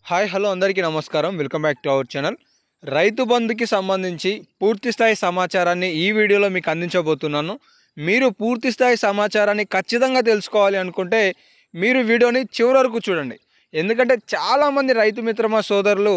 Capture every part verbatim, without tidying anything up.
Hi hello అందరికీ నమస్కారం. Welcome back to our channel. రైతు బంధుకి సంబంధించి పూర్తి స్థాయి సమాచారాన్ని ఈ వీడియోలో మీకు అందించబోతున్నాను. మీరు పూర్తి స్థాయి సమాచారాన్ని ఖచ్చితంగా తెలుసుకోవాలి అనుకుంటే మీరు వీడియోని చివరి వరకు చూడండి. ఎందుకంటే చాలామంది రైతు మిత్రమా సోదరులు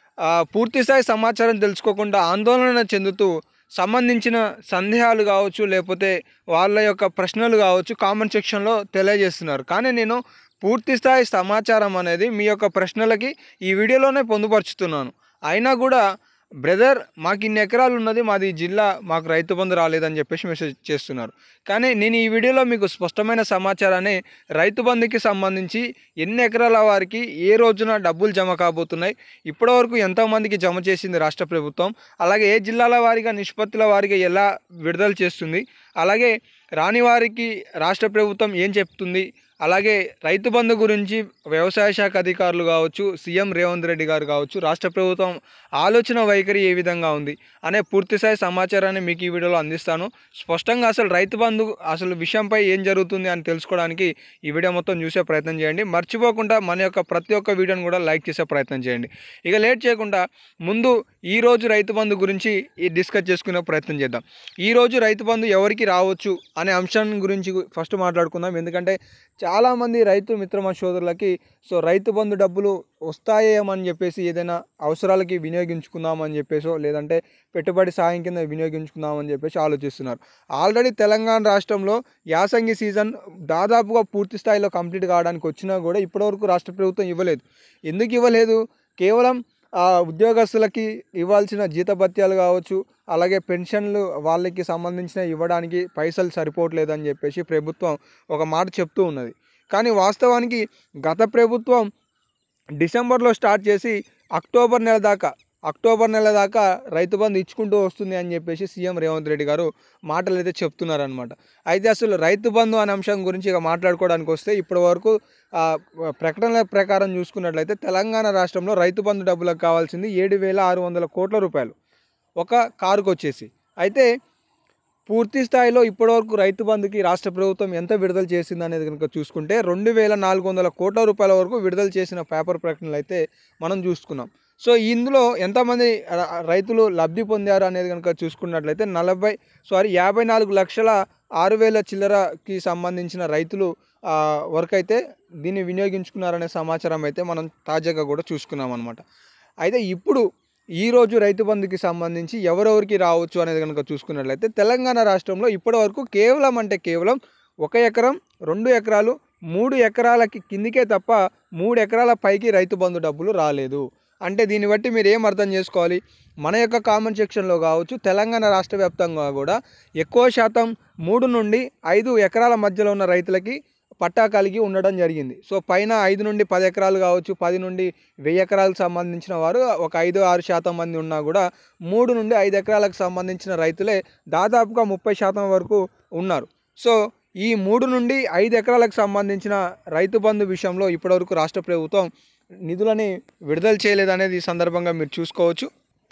పూర్తి స్థాయి సమాచారం తెలుసుకోకుండా ఆందోళన చెందుతూ సంబంధించిన సందేహాలు కావచ్చు, లేకపోతే వాళ్ళ యొక్క ప్రశ్నలు కావచ్చు కామెంట్ సెక్షన్లో తెలియజేస్తున్నారు. కానీ నేను పూర్తి స్థాయి సమాచారం అనేది మీ యొక్క ప్రశ్నలకి ఈ వీడియోలోనే పొందుపరుచుతున్నాను. అయినా కూడా బ్రదర్ మాకు ఇన్ని ఎకరాలు ఉన్నది, మాది జిల్లా, మాకు రైతు బంధు రాలేదని చెప్పేసి మెసేజ్ చేస్తున్నారు. కానీ నేను ఈ వీడియోలో మీకు స్పష్టమైన సమాచారాన్ని రైతు బంధుకి సంబంధించి ఎన్ని ఎకరాల వారికి ఏ రోజున డబ్బులు జమ కాబోతున్నాయి, ఇప్పటివరకు ఎంతోమందికి జమ చేసింది రాష్ట్ర ప్రభుత్వం, అలాగే ఏ జిల్లాల వారిగా నిష్పత్తుల వారిగా ఎలా విడుదల చేస్తుంది, అలాగే రాని వారికి రాష్ట్ర ప్రభుత్వం ఏం చెప్తుంది, అలాగే రైతు బంధు గురించి వ్యవసాయ శాఖ అధికారులు కావచ్చు, సీఎం రేవంత్ రెడ్డి గారు కావచ్చు, రాష్ట్ర ప్రభుత్వం ఆలోచన వైఖరి ఏ విధంగా ఉంది అనే పూర్తిస్థాయి సమాచారాన్ని మీకు ఈ వీడియోలో అందిస్తాను. స్పష్టంగా అసలు రైతు బంధు అసలు విషయంపై ఏం జరుగుతుంది అని తెలుసుకోవడానికి ఈ వీడియో మొత్తం చూసే ప్రయత్నం చేయండి. మర్చిపోకుండా మన యొక్క ప్రతి ఒక్క వీడియోని కూడా లైక్ చేసే ప్రయత్నం చేయండి. ఇక లేట్ చేయకుండా ముందు ఈరోజు రైతు బంధు గురించి డిస్కస్ చేసుకునే ప్రయత్నం చేద్దాం. ఈరోజు రైతు బంధు ఎవరికి రావచ్చు అనే అంశం గురించి ఫస్ట్ మాట్లాడుకుందాం. ఎందుకంటే చాలామంది రైతు మిత్రమ సోదరులకి సో రైతు బంధు డబ్బులు వస్తాయేమని చెప్పేసి ఏదైనా అవసరాలకి వినియోగించుకుందామని చెప్పేసో లేదంటే పెట్టుబడి సాయం కింద వినియోగించుకుందామని చెప్పేసి ఆలోచిస్తున్నారు. ఆల్రెడీ తెలంగాణ రాష్ట్రంలో యాసంగి సీజన్ దాదాపుగా పూర్తి స్థాయిలో కంప్లీట్ కావడానికి వచ్చినా కూడా ఇప్పటివరకు రాష్ట్ర ప్రభుత్వం ఇవ్వలేదు. ఎందుకు ఇవ్వలేదు? కేవలం ఆ ఉద్యోగస్తులకి ఇవ్వాల్సిన జీతభత్యాలు కావచ్చు, అలాగే పెన్షన్లు వాళ్ళకి సంబంధించిన ఇవ్వడానికి పైసలు సరిపోవట్లేదని చెప్పేసి ప్రభుత్వం ఒక మాట చెప్తూ ఉన్నది. కానీ వాస్తవానికి గత ప్రభుత్వం డిసెంబర్లో స్టార్ట్ చేసి అక్టోబర్ నెల దాకా అక్టోబర్ నెల దాకా రైతు బంధు ఇచ్చుకుంటూ వస్తుంది అని చెప్పేసి సీఎం రేవంత్ రెడ్డి గారు మాటలు అయితే చెప్తున్నారనమాట. అయితే అసలు రైతు బంధు అనే అంశం గురించి ఇక మాట్లాడుకోవడానికి వస్తే ఇప్పటి వరకు ప్రకటనల ప్రకారం చూసుకున్నట్లయితే తెలంగాణ రాష్ట్రంలో రైతు బంధు డబ్బులకు కావాల్సింది ఏడు వేల ఆరు వందల కోట్ల రూపాయలు ఒక కారుకు వచ్చేసి. అయితే పూర్తి స్థాయిలో ఇప్పటివరకు రైతు బంధుకి రాష్ట్ర ప్రభుత్వం ఎంత విడుదల చేసింది అనేది కనుక చూసుకుంటే రెండు వేల నాలుగు వందల కోట్ల రూపాయల వరకు విడుదల చేసిన పేపర్ ప్రకటనలు అయితే మనం చూసుకున్నాం. సో ఇందులో ఎంతమంది రైతులు లబ్ధి పొందారు అనేది కనుక చూసుకున్నట్లయితే నలభై సారీ యాభై నాలుగు లక్షల ఆరు వేల చిల్లరకి సంబంధించిన రైతులు వరకు అయితే దీన్ని వినియోగించుకున్నారనే సమాచారం అయితే మనం తాజాగా కూడా చూసుకున్నాం అనమాట. అయితే ఇప్పుడు ఈరోజు రైతు బంధుకి సంబంధించి ఎవరెవరికి రావచ్చు అనేది కనుక చూసుకున్నట్లయితే తెలంగాణ రాష్ట్రంలో ఇప్పటివరకు కేవలం అంటే కేవలం ఒక ఎకరం, రెండు ఎకరాలు, మూడు ఎకరాలకి కిందికే తప్ప మూడు ఎకరాల పైకి రైతు బంధు డబ్బులు రాలేదు. అంటే దీన్ని బట్టి మీరు ఏం అర్థం చేసుకోవాలి? మన యొక్క కామెంట్ సెక్షన్లో కావచ్చు, తెలంగాణ రాష్ట్ర వ్యాప్తంగా కూడా ఎక్కువ శాతం మూడు నుండి ఐదు ఎకరాల మధ్యలో ఉన్న రైతులకి పట్టా కలిగి ఉండడం జరిగింది. సో పైన ఐదు నుండి పది ఎకరాలు కావచ్చు, పది నుండి వెయ్యి ఎకరాలకు సంబంధించిన వారు ఒక ఐదు ఆరు శాతం మంది ఉన్నా కూడా మూడు నుండి ఐదు ఎకరాలకు సంబంధించిన రైతులే దాదాపుగా ముప్పై శాతం వరకు ఉన్నారు. సో ఈ మూడు నుండి ఐదు ఎకరాలకు సంబంధించిన రైతు బంధు విషయంలో ఇప్పటివరకు రాష్ట్ర ప్రభుత్వం నిధులని విడుదల చేయలేదనేది ఈ సందర్భంగా మీరు చూసుకోవచ్చు.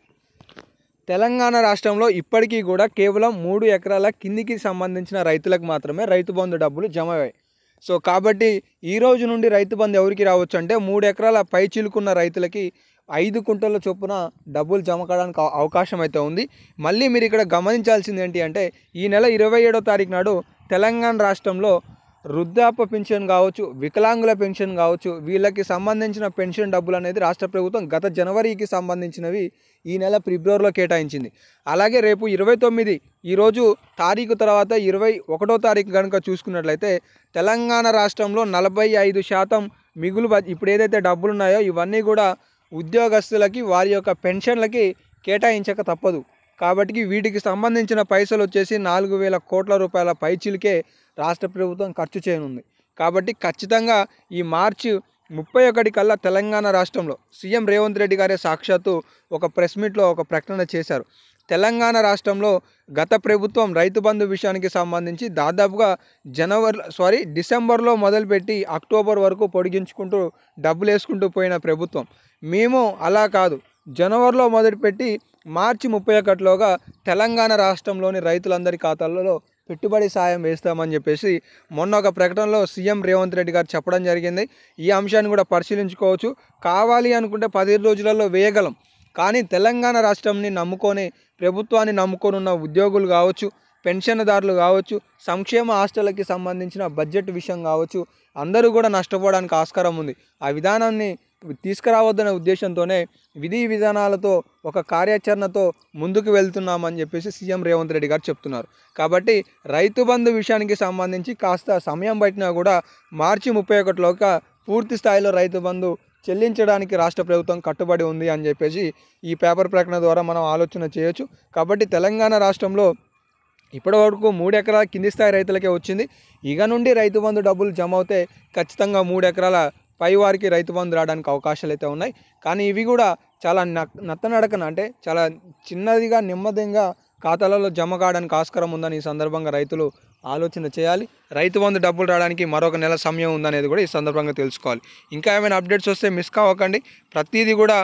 తెలంగాణ రాష్ట్రంలో ఇప్పటికీ కూడా కేవలం మూడు ఎకరాల కిందికి సంబంధించిన రైతులకు మాత్రమే రైతు బంధు డబ్బులు జమ అయ్యాయి. సో కాబట్టి ఈ రోజు నుండి రైతు బంధు ఎవరికి రావచ్చు అంటే మూడు ఎకరాల పై చిలుకున్న రైతులకి ఐదు కుంటల చొప్పున డబ్బులు జమ కావడానికి అవకాశం అయితే ఉంది. మళ్ళీ మీరు ఇక్కడ గమనించాల్సింది ఏంటి అంటే ఈ నెల ఇరవై ఏడో తారీఖు నాడు తెలంగాణ రాష్ట్రంలో వృద్ధాప్య పెన్షన్ కావచ్చు, వికలాంగుల పెన్షన్ కావచ్చు, వీళ్ళకి సంబంధించిన పెన్షన్ డబ్బులు అనేది రాష్ట్ర ప్రభుత్వం గత జనవరికి సంబంధించినవి ఈ నెల ఫిబ్రవరిలో కేటాయించింది. అలాగే రేపు ఇరవై తొమ్మిది ఈరోజు తారీఖు తర్వాత ఇరవై ఒకటో తారీఖు కనుక చూసుకున్నట్లయితే తెలంగాణ రాష్ట్రంలో నలభై ఐదు శాతం మిగులు ఇప్పుడు ఏదైతే డబ్బులు ఉన్నాయో ఇవన్నీ కూడా ఉద్యోగస్తులకి వారి యొక్క పెన్షన్లకి కేటాయించక తప్పదు. కాబట్టి వీటికి సంబంధించిన పైసలు వచ్చేసి నాలుగు వేల కోట్ల రూపాయల పైచిలుకే రాష్ట్ర ప్రభుత్వం ఖర్చు చేయనుంది. కాబట్టి ఖచ్చితంగా ఈ మార్చి ముప్పై ఒకటి కల్లా తెలంగాణ రాష్ట్రంలో సీఎం రేవంత్ రెడ్డి గారే సాక్షాత్తు ఒక ప్రెస్ మీట్లో ఒక ప్రకటన చేశారు. తెలంగాణ రాష్ట్రంలో గత ప్రభుత్వం రైతు బంధు విషయానికి సంబంధించి దాదాపుగా జనవరి సారీ డిసెంబర్లో మొదలుపెట్టి అక్టోబర్ వరకు పొడిగించుకుంటూ డబ్బులు వేసుకుంటూ పోయిన ప్రభుత్వం. మేము అలా కాదు, జనవరిలో మొదలుపెట్టి మార్చి ముప్పై ఒకటిలోగా తెలంగాణ రాష్ట్రంలోని రైతులందరి ఖాతాలలో పెట్టుబడి సాయం వేస్తామని చెప్పేసి మొన్న ఒక ప్రకటనలో సీఎం రేవంత్ రెడ్డి గారు చెప్పడం జరిగింది. ఈ అంశాన్ని కూడా పరిశీలించుకోవచ్చు. కావాలి అనుకుంటే పదిహేను రోజులలో వేయగలం. కానీ తెలంగాణ రాష్ట్రంని నమ్ముకొని, ప్రభుత్వాన్ని నమ్ముకొని ఉన్న ఉద్యోగులు కావచ్చు, పెన్షన్దారులు కావచ్చు, సంక్షేమ హాస్టళ్ళకి సంబంధించిన బడ్జెట్ విషయం కావచ్చు, అందరూ కూడా నష్టపోవడానికి ఆస్కారం ఉంది. ఆ విధానాన్ని తీసుకురావద్దనే ఉద్దేశంతోనే విధి విధానాలతో ఒక కార్యాచరణతో ముందుకు వెళ్తున్నామని చెప్పేసి సీఎం రేవంత్ రెడ్డి గారు చెప్తున్నారు. కాబట్టి రైతు బంధు విషయానికి సంబంధించి కాస్త సమయం పట్టినా కూడా మార్చి ముప్పై ఒకటిలోగా పూర్తి స్థాయిలో రైతు బంధు చెల్లించడానికి రాష్ట్ర ప్రభుత్వం కట్టుబడి ఉంది అని చెప్పేసి ఈ పేపర్ ప్రకటన ద్వారా మనం ఆలోచన చేయొచ్చు. కాబట్టి తెలంగాణ రాష్ట్రంలో ఇప్పటి వరకు మూడు ఎకరాల కింది స్థాయి రైతులకే వచ్చింది. ఇక నుండి రైతు బంధు డబ్బులు జమ అవుతే ఖచ్చితంగా మూడు ఎకరాల పై వారికి రైతు బంధు రావడానికి అవకాశాలు అయితే ఉన్నాయి. కానీ ఇవి కూడా చాలా నత్తనడకన అంటే చాలా చిన్నదిగా నెమ్మదిగా ఖాతాలలో జమ కావడానికి ఆస్కారం ఉందని ఈ సందర్భంగా రైతులు ఆలోచన చేయాలి. రైతు బంధు డబ్బులు రావడానికి మరొక నెల సమయం ఉందనేది కూడా ఈ సందర్భంగా తెలుసుకోవాలి. ఇంకా ఏమైనా అప్డేట్స్ వస్తే మిస్ కావకండి. ప్రతిదీ కూడా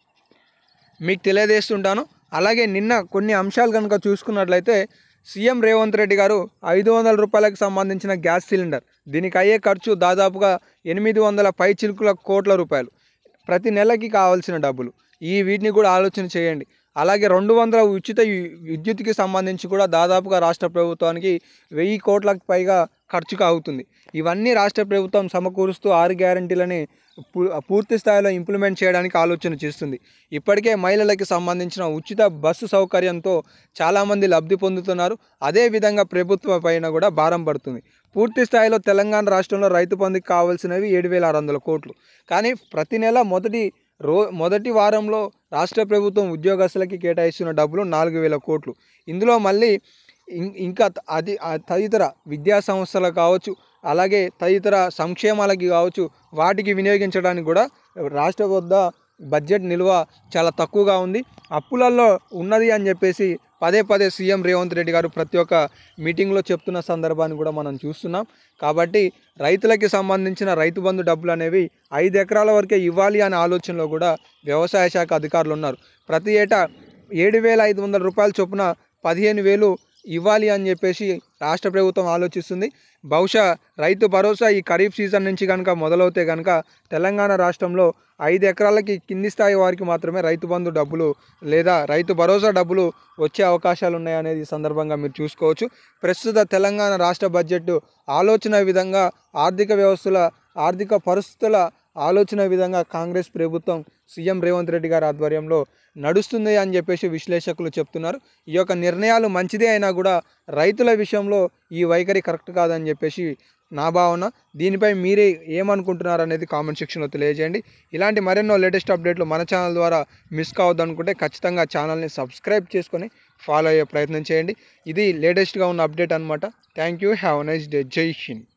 మీకు తెలియజేస్తుంటాను. అలాగే నిన్న కొన్ని అంశాలు కనుక చూసుకున్నట్లయితే సీఎం రేవంత్ రెడ్డి గారు ఐదు వందల రూపాయలకు సంబంధించిన గ్యాస్ సిలిండర్, దీనికి అయ్యే ఖర్చు దాదాపుగా ఎనిమిది వందల పై చిలుకుల కోట్ల రూపాయలు, ప్రతి నెలకి కావాల్సిన డబ్బులు, ఈ వీటిని కూడా ఆలోచన చేయండి. అలాగే రెండు వందల ఉచిత విద్యుత్కి సంబంధించి కూడా దాదాపుగా రాష్ట్ర ప్రభుత్వానికి వెయ్యి కోట్లకు పైగా ఖర్చుకు అవుతుంది. ఇవన్నీ రాష్ట్ర ప్రభుత్వం సమకూరుస్తూ ఆరు గ్యారంటీలని పూర్తి స్థాయిలో ఇంప్లిమెంట్ చేయడానికి ఆలోచన చేస్తుంది. ఇప్పటికే మహిళలకి సంబంధించిన ఉచిత బస్సు సౌకర్యంతో చాలామంది లబ్ధి పొందుతున్నారు. అదేవిధంగా ప్రభుత్వం పైన కూడా భారం పడుతుంది. పూర్తి స్థాయిలో తెలంగాణ రాష్ట్రంలో రైతు బంధుకి కావాల్సినవి ఏడు వేల ఆరు వందల కోట్లు. కానీ ప్రతి నెల మొదటి రో మొదటి వారంలో రాష్ట్ర ప్రభుత్వం ఉద్యోగస్తులకి కేటాయిస్తున్న డబ్బులు నాలుగు వేల కోట్లు. ఇందులో మళ్ళీ ఇంకా అది తదితర విద్యా సంస్థలకు కావచ్చు, అలాగే తదితర సంక్షేమాలకి కావచ్చు, వాటికి వినియోగించడానికి కూడా రాష్ట్ర వద్ద బడ్జెట్ నిల్వ చాలా తక్కువగా ఉంది. అప్పులలో ఉన్నది అని చెప్పేసి పదే పదే సీఎం రేవంత్ రెడ్డి గారు ప్రతి ఒక్క మీటింగ్లో చెప్తున్న సందర్భాన్ని కూడా మనం చూస్తున్నాం. కాబట్టి రైతులకి సంబంధించిన రైతు బంధు డబ్బులు అనేవి ఐదు ఎకరాల వరకే ఇవ్వాలి అనే ఆలోచనలో కూడా వ్యవసాయ శాఖ అధికారులు ఉన్నారు. ప్రతి ఏటా ఏడు వేల ఐదు వందల రూపాయల చొప్పున పదిహేను వేలు ఇవ్వాలి అని చెప్పేసి రాష్ట్ర ప్రభుత్వం ఆలోచిస్తుంది. బహుశా రైతు భరోసా ఈ ఖరీఫ్ సీజన్ నుంచి కనుక మొదలవుతే కనుక తెలంగాణ రాష్ట్రంలో ఐదు ఎకరాలకి కింది స్థాయి వారికి మాత్రమే రైతు బంధు డబ్బులు లేదా రైతు భరోసా డబ్బులు వచ్చే అవకాశాలు ఉన్నాయనేది ఈ సందర్భంగా మీరు చూసుకోవచ్చు. ప్రస్తుత తెలంగాణ రాష్ట్ర బడ్జెట్ ఆలోచన విధంగా ఆర్థిక వ్యవస్థల ఆర్థిక పరిస్థితుల ఆలోచన విధంగా కాంగ్రెస్ ప్రభుత్వం సీఎం రేవంత్ రెడ్డి గారి ఆధ్వర్యంలో నడుస్తుంది అని చెప్పేసి విశ్లేషకులు చెప్తున్నారు. ఈ యొక్క నిర్ణయాలు మంచిదే అయినా కూడా రైతుల విషయంలో ఈ వైఖరి కరెక్ట్ కాదని చెప్పేసి నా భావన. దీనిపై మీరే ఏమనుకుంటున్నారు అనేది కామెంట్ సెక్షన్లో తెలియజేయండి. ఇలాంటి మరెన్నో లేటెస్ట్ అప్డేట్లు మన ఛానల్ ద్వారా మిస్ కావద్దు అనుకుంటే ఖచ్చితంగా ఛానల్ని సబ్స్క్రైబ్ చేసుకొని ఫాలో అయ్యే ప్రయత్నం చేయండి. ఇది లేటెస్ట్గా ఉన్న అప్డేట్ అనమాట. Thank you. Have a nice day. జై హింద్.